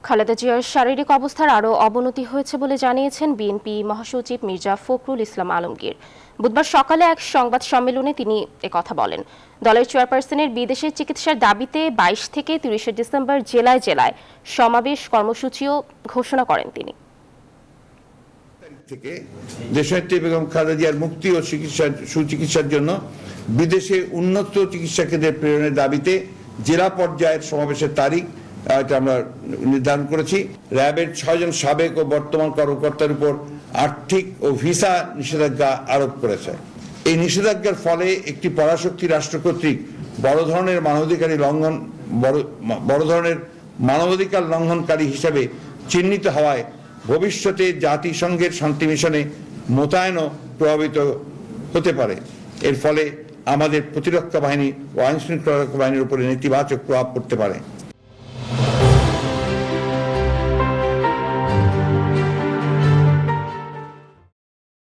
খালেদা জিয়ার শারীরিক অবস্থার আরও অবনতি হয়েছে বলে জানিয়েছেন বিএনপি মহাসচিব মির্জা ফখরুল ইসলাম আলমগীর। বুধবার সকালে এক সংবাদ সম্মেলনে তিনি একথা বলেন। দলের চেয়ারপারসনের বিদেশে চিকিৎসার দাবিতে 22 থেকে 30 ডিসেম্বর জেলায় জেলায় সমাবেশ কর্মসূচিও ঘোষণা করেন তিনি। থেকে দেশনেত্রী বেগম খালেদা জিয়ার মুক্তি ও সুচিকিৎসার জন্য বিদেশে উন্নত চিকিৎসা কেন্দ্রে প্রেরণের দাবিতে জেলা পর্যায়ের সমাবেশের তারিখ আমরা নির্ধারণ করেছি। র্যাবের 6 জন সাবেক ও বর্তমান কর্মকর্তার উপর আর্থিক ও ভিসা নিষেধাজ্ঞা আরোপ করেছে। এই নিষেধাজ্ঞার ফলে একটি পরাশক্তি রাষ্ট্র কর্তৃক বড় ধরনের মানবাধিকার লঙ্ঘনকারী হিসেবে চিহ্নিত হওয়ায় ভবিষ্যতে জাতিসংঘের শান্তি মিশনে মোতায়েনও প্রভাবিত হতে পারে। এর ফলে আমাদের প্রতিরক্ষা বাহিনী ও আইনশৃঙ্খলা রক্ষা বাহিনীর উপরে নেতিবাচক প্রভাব পড়তে পারে।